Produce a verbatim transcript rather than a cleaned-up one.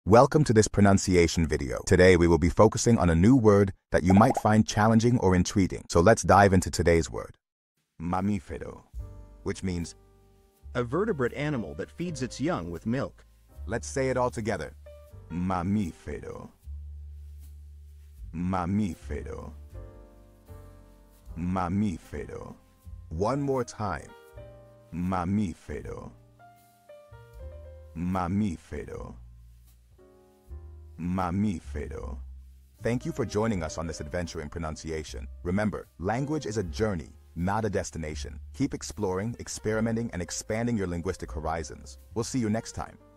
Welcome to this pronunciation video. Today we will be focusing on a new word that you might find challenging or intriguing. So let's dive into today's word. Mamífero, which means a vertebrate animal that feeds its young with milk. Let's say it all together. Mamífero. Mamífero. Mamífero. One more time. Mamífero. Mamífero. Mamífero. Thank you for joining us on this adventure in pronunciation. Remember, language is a journey, not a destination. Keep exploring, experimenting, and expanding your linguistic horizons. We'll see you next time.